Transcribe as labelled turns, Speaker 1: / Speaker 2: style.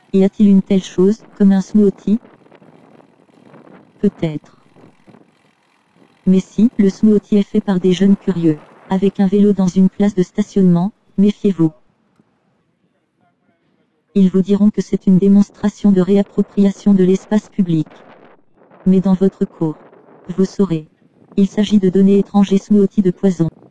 Speaker 1: Y a-t-il une telle chose, comme un smoothie? Peut-être. Mais si, le smoothie est fait par des jeunes curieux. Avec un vélo dans une place de stationnement, méfiez-vous. Ils vous diront que c'est une démonstration de réappropriation de l'espace public. Mais dans votre cours, vous saurez. Il s'agit de donner étrangers smoothie de poison.